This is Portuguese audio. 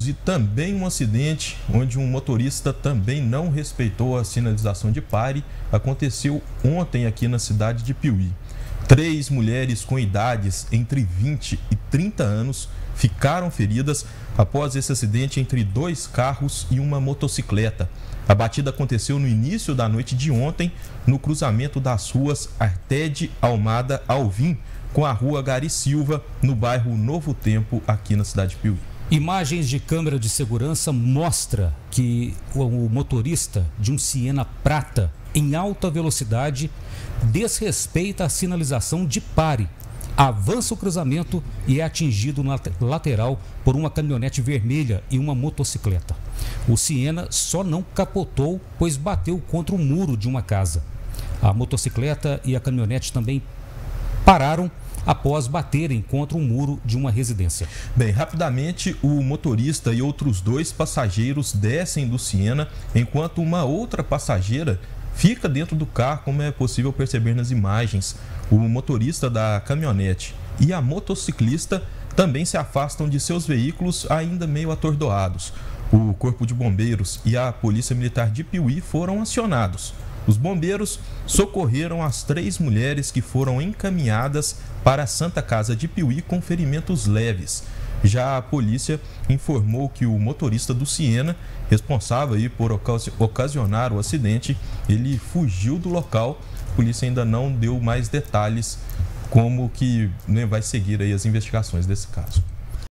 E também um acidente onde um motorista também não respeitou a sinalização de pare aconteceu ontem aqui na cidade de Piuí. 3 mulheres com idades entre 20 e 30 anos ficaram feridas após esse acidente entre 2 carros e uma motocicleta. A batida aconteceu no início da noite de ontem, no cruzamento das ruas Artede Almada Alvim com a rua Gari Silva, no bairro Novo Tempo, aqui na cidade de Piuí. Imagens de câmera de segurança mostra que o motorista de um Siena prata em alta velocidade desrespeita a sinalização de pare, avança o cruzamento e é atingido na lateral por uma caminhonete vermelha e uma motocicleta. O Siena só não capotou, pois bateu contra o muro de uma casa. A motocicleta e a caminhonete também pararam após baterem contra o muro de uma residência. Bem, rapidamente o motorista e outros 2 passageiros descem do Siena, enquanto uma outra passageira fica dentro do carro, como é possível perceber nas imagens. O motorista da caminhonete e a motociclista também se afastam de seus veículos ainda meio atordoados. O Corpo de Bombeiros e a Polícia Militar de Piuí foram acionados. Os bombeiros socorreram as 3 mulheres que foram encaminhadas para a Santa Casa de Piuí com ferimentos leves. Já a polícia informou que o motorista do Siena, responsável aí por ocasionar o acidente, ele fugiu do local. A polícia ainda não deu mais detalhes como que vai seguir aí as investigações desse caso.